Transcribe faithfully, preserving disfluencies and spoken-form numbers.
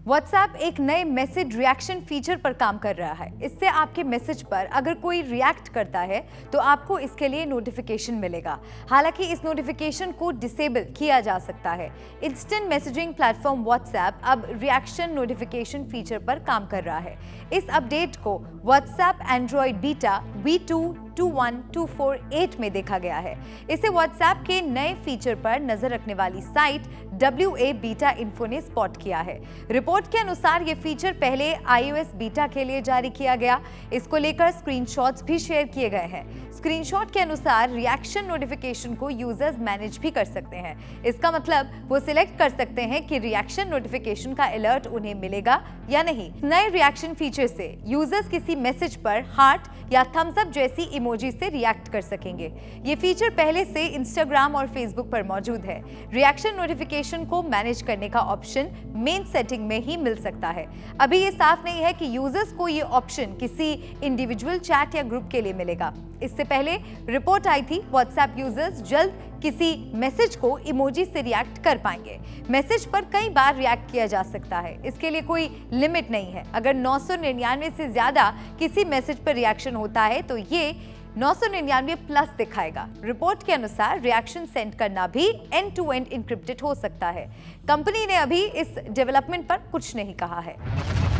WhatsApp एक नए message reaction feature पर काम कर रहा है। इससे आपके मैसेज पर अगर कोई रिएक्ट करता है तो आपको इसके लिए नोटिफिकेशन मिलेगा। हालांकि इस नोटिफिकेशन को डिसेबल किया जा सकता है। इंस्टेंट मैसेजिंग प्लेटफॉर्म व्हाट्सएप अब रिएक्शन नोटिफिकेशन फीचर पर काम कर रहा है। इस अपडेट को WhatsApp Android beta v two two one two four eight में देखा गया है। इसे व्हाट्सएप के नए फीचर पर नजर रखने वाली site W A beta info ने स्पॉट किया है। रिपोर्ट के अनुसार ये फीचर पहले आईओएस बीटा के लिए जारी किया गया। इसको लेकर स्क्रीनशॉट्स भी शेयर किए गए हैं। स्क्रीनशॉट के अनुसार रिएक्शन नोटिफिकेशन को यूजर्स मैनेज भी कर सकते हैं। इसका मतलब वो सिलेक्ट कर सकते हैं कि रिएक्शन नोटिफिकेशन का अलर्ट उन्हें मिलेगा या नहीं। नए रिएक्शन फीचर से यूजर्स किसी मैसेज पर हार्ट या थम्स अप जैसी इमोजी से रिएक्ट कर सकेंगे। ये फीचर पहले से इंस्टाग्राम और फेसबुक पर मौजूद है। रिएक्शन नोटिफिकेशन को मैनेज करने का ऑप्शन मेन सेटिंग में ही मिल सकता है। अभी ये साफ नहीं है कि यूजर्स को ये ऑप्शन किसी इंडिविजुअल चैट या ग्रुप के लिए मिलेगा। इससे पहले रिपोर्ट आई थी व्हाट्सएप यूजर्स जल्द किसी मैसेज को इमोजी से रिएक्ट कर पाएंगे। मैसेज पर कई बार रिएक्ट किया जा सकता है। इसके लिए कोई लिमिट नहीं है। अगर नौ सौ निन्यानवे से ज्यादा किसी मैसेज पर रिएक्शन होता है तो ये नौ सौ निन्यानवे प्लस दिखाएगा। रिपोर्ट के अनुसार रिएक्शन सेंड करना भी एंड टू एंड इंक्रिप्टेड हो सकता है। कंपनी ने अभी इस डेवलपमेंट पर कुछ नहीं कहा है।